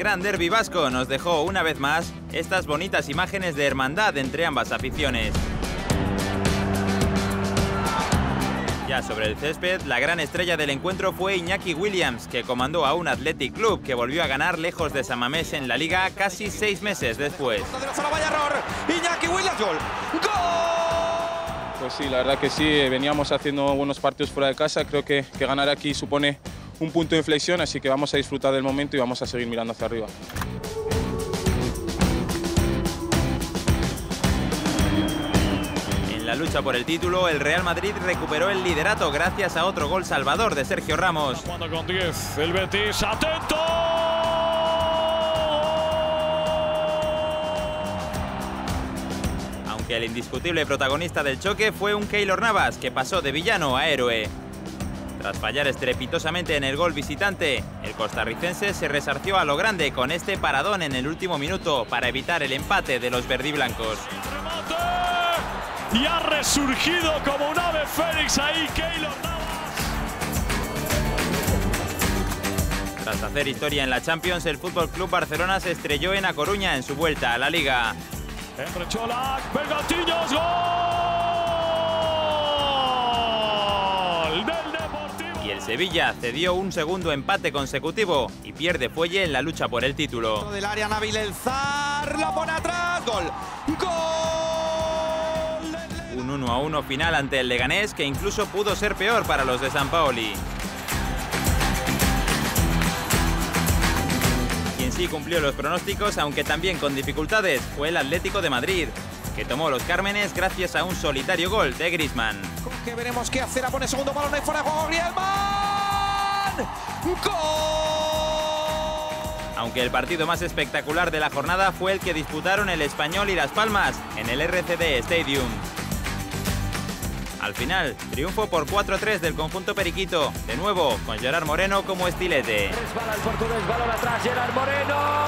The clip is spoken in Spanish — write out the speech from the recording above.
gran derbi vasco nos dejó una vez más estas bonitas imágenes de hermandad entre ambas aficiones. Ya sobre el césped, la gran estrella del encuentro fue Iñaki Williams, que comandó a un Athletic Club que volvió a ganar lejos de San Mamés en la Liga casi 6 meses después. Iñaki Williams, gol. Pues sí, la verdad que sí, veníamos haciendo buenos partidos fuera de casa, creo que ganar aquí supone un punto de inflexión, así que vamos a disfrutar del momento y vamos a seguir mirando hacia arriba. En la lucha por el título, el Real Madrid recuperó el liderato gracias a otro gol salvador de Sergio Ramos. Jugando con 10, el Betis, atento. Aunque el indiscutible protagonista del choque fue un Keylor Navas, que pasó de villano a héroe. Tras fallar estrepitosamente en el gol visitante, el costarricense se resarció a lo grande con este paradón en el último minuto para evitar el empate de los verdiblancos. Y ha resurgido como un ave fénix ahí Keylor Navas. Tras hacer historia en la Champions, el FC Barcelona se estrelló en A Coruña en su vuelta a la Liga. Entre Cholac, Bergantiños, gol del Deportivo. Y el Sevilla cedió un segundo empate consecutivo y pierde fuelle en la lucha por el título. Del área Nabil El Zar, lo pone atrás, gol. Un 1-1 final ante el Leganés que incluso pudo ser peor para los de Sampaoli. Quien sí cumplió los pronósticos, aunque también con dificultades, fue el Atlético de Madrid, que tomó los Cármenes gracias a un solitario gol de Griezmann. Que veremos qué hacer, pone segundo balón y fuera de juego Griezmann. ¡Gol! Aunque el partido más espectacular de la jornada fue el que disputaron el Español y Las Palmas en el RCD Stadium. Al final, triunfo por 4-3 del conjunto periquito, de nuevo con Gerard Moreno como estilete. Resbala el portugués, balón atrás, Gerard Moreno.